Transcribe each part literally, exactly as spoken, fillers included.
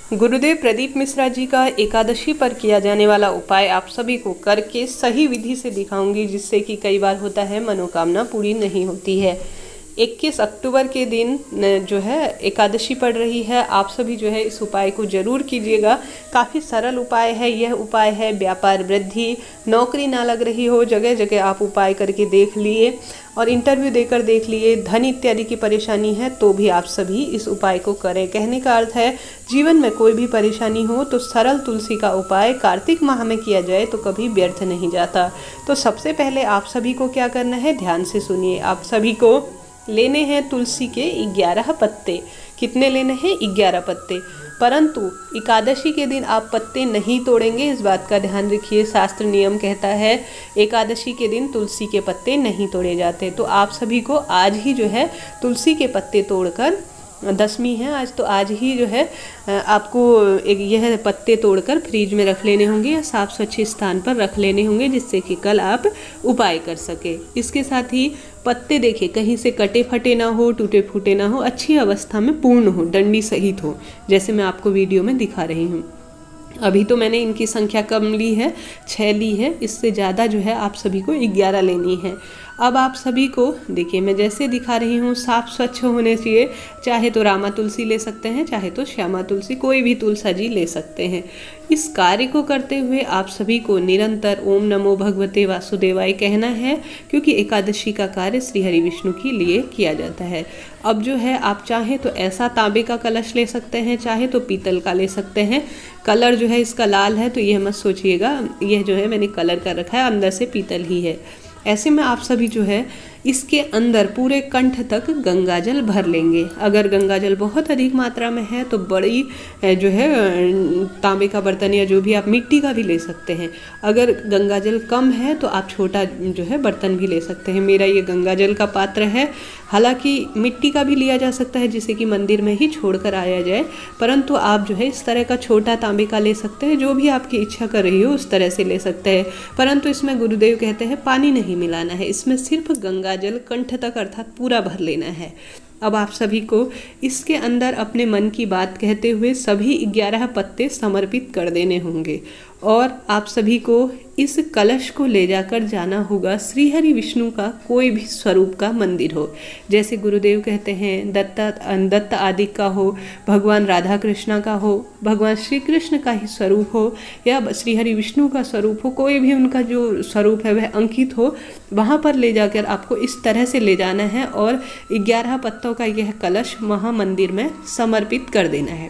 गुरुदेव प्रदीप मिश्रा जी का एकादशी पर किया जाने वाला उपाय आप सभी को करके सही विधि से दिखाऊंगी, जिससे कि कई बार होता है मनोकामना पूरी नहीं होती है। इक्कीस अक्टूबर के दिन जो है एकादशी पड़ रही है। आप सभी जो है इस उपाय को जरूर कीजिएगा। काफ़ी सरल उपाय है। यह उपाय है व्यापार वृद्धि, नौकरी ना लग रही हो, जगह जगह आप उपाय करके देख लिए और इंटरव्यू देकर देख लिए, धन इत्यादि की परेशानी है तो भी आप सभी इस उपाय को करें। कहने का अर्थ है जीवन में कोई भी परेशानी हो तो सरल तुलसी का उपाय कार्तिक माह में किया जाए तो कभी व्यर्थ नहीं जाता। तो सबसे पहले आप सभी को क्या करना है, ध्यान से सुनिए। आप सभी को लेने हैं तुलसी के ग्यारह पत्ते। कितने लेने हैं? ग्यारह पत्ते। परंतु एकादशी के दिन आप पत्ते नहीं तोड़ेंगे, इस बात का ध्यान रखिए। शास्त्र नियम कहता है एकादशी के दिन तुलसी के पत्ते नहीं तोड़े जाते। तो आप सभी को आज ही जो है तुलसी के पत्ते तोड़कर, दसवीं है आज, तो आज ही जो है आपको एक यह पत्ते तोड़कर फ्रिज में रख लेने होंगे या साफ स्वच्छ स्थान पर रख लेने होंगे, जिससे कि कल आप उपाय कर सके। इसके साथ ही पत्ते देखिए कहीं से कटे फटे ना हो, टूटे फूटे ना हो, अच्छी अवस्था में पूर्ण हो, डंडी सहित हो, जैसे मैं आपको वीडियो में दिखा रही हूँ। अभी तो मैंने इनकी संख्या कम ली है, छः ली है। इससे ज़्यादा जो है आप सभी को ग्यारह लेनी है। अब आप सभी को देखिए मैं जैसे दिखा रही हूँ साफ स्वच्छ होने चाहिए। चाहे तो रामा तुलसी ले सकते हैं, चाहे तो श्यामा तुलसी, कोई भी तुलसा जी ले सकते हैं। इस कार्य को करते हुए आप सभी को निरंतर ओम नमो भगवते वासुदेवाय कहना है, क्योंकि एकादशी का कार्य श्री हरि विष्णु के लिए किया जाता है। अब जो है आप चाहे तो ऐसा तांबे का कलश ले सकते हैं, चाहे तो पीतल का ले सकते हैं। कलर जो है इसका लाल है तो यह मत सोचिएगा, यह जो है मैंने कलर का रखा है, अंदर से पीतल ही है। ऐसे में आप सभी जो है इसके अंदर पूरे कंठ तक गंगाजल भर लेंगे। अगर गंगाजल बहुत अधिक मात्रा में है तो बड़ी जो है तांबे का बर्तन या जो भी आप मिट्टी का भी ले सकते हैं। अगर गंगाजल कम है तो आप छोटा जो है बर्तन भी ले सकते हैं। मेरा ये गंगाजल का पात्र है। हालांकि मिट्टी का भी लिया जा सकता है जिसे कि मंदिर में ही छोड़कर आया जाए, परंतु आप जो है इस तरह का छोटा तांबे का ले सकते हैं। जो भी आपकी इच्छा कर रही हो उस तरह से ले सकते हैं, परंतु इसमें गुरुदेव कहते हैं पानी नहीं मिलाना है। इसमें सिर्फ गंगा जल कंठ तक अर्थात पूरा भर लेना है। अब आप सभी को इसके अंदर अपने मन की बात कहते हुए सभी ग्यारह पत्ते समर्पित कर देने होंगे और आप सभी को इस कलश को ले जाकर जाना होगा श्री हरि विष्णु का कोई भी स्वरूप का मंदिर हो। जैसे गुरुदेव कहते हैं दत्त दत्त आदि का हो, भगवान राधा कृष्णा का हो, भगवान श्री कृष्ण का ही स्वरूप हो या श्री हरि विष्णु का स्वरूप हो, कोई भी उनका जो स्वरूप है वह अंकित हो, वहाँ पर ले जाकर आपको इस तरह से ले जाना है और ग्यारह पत्तों का यह कलश महामंदिर में समर्पित कर देना है।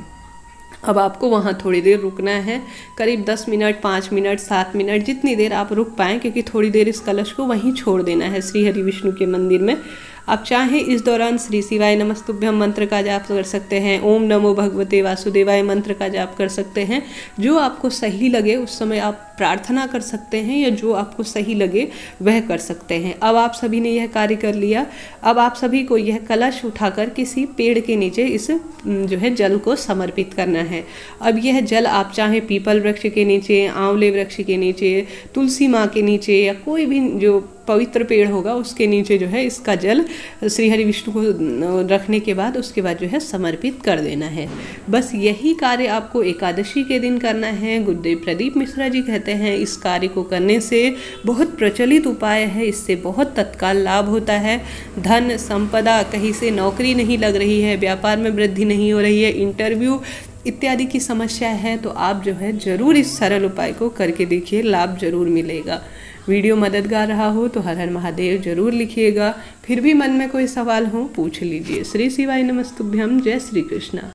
अब आपको वहाँ थोड़ी देर रुकना है, करीब दस मिनट, पाँच मिनट, सात मिनट, जितनी देर आप रुक पाएँ, क्योंकि थोड़ी देर इस कलश को वहीं छोड़ देना है श्री हरि विष्णु के मंदिर में। आप चाहें इस दौरान श्री शिवाय नमस्तुभ्यम मंत्र का जाप कर सकते हैं, ओम नमो भगवते वासुदेवाय मंत्र का जाप कर सकते हैं। जो आपको सही लगे उस समय आप प्रार्थना कर सकते हैं या जो आपको सही लगे वह कर सकते हैं। अब आप सभी ने यह कार्य कर लिया। अब आप सभी को यह कलश उठाकर किसी पेड़ के नीचे इस जो है जल को समर्पित करना है। अब यह जल आप चाहे पीपल वृक्ष के नीचे, आंवले वृक्ष के नीचे, तुलसी माँ के नीचे या कोई भी जो पवित्र पेड़ होगा उसके नीचे जो है इसका जल श्री हरि विष्णु को रखने के बाद उसके बाद जो है समर्पित कर देना है। बस यही कार्य आपको एकादशी के दिन करना है। गुरुदेव प्रदीप मिश्रा जी कहते हैं इस कार्य को करने से बहुत प्रचलित उपाय है, इससे बहुत तत्काल लाभ होता है। धन संपदा, कहीं से नौकरी नहीं लग रही है, व्यापार में वृद्धि नहीं हो रही है, इंटरव्यू इत्यादि की समस्या है, तो आप जो है ज़रूर इस सरल उपाय को करके देखिए, लाभ जरूर मिलेगा। वीडियो मददगार रहा हो तो हर हर महादेव जरूर लिखिएगा। फिर भी मन में कोई सवाल हो पूछ लीजिए। श्री शिवाय नमस्तुभ्यम। जय श्री कृष्णा।